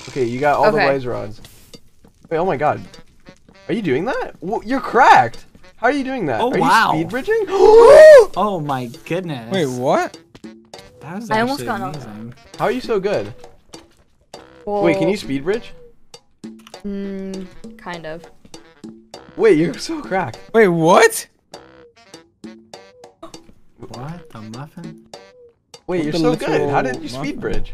Okay, you got all the blaze rods. Wait, oh my god. Are you doing that? Well, you're cracked. How are you doing that? Oh, are wow. you speed bridging? Oh my goodness. Wait, what? That was I almost actually got amazing. How are you so good? Well, Wait, can you speed bridge? Kind of. Wait, you're so cracked. Wait, what? What? The muffin? Wait, What you're the so good. How literal did you speed muffin? bridge?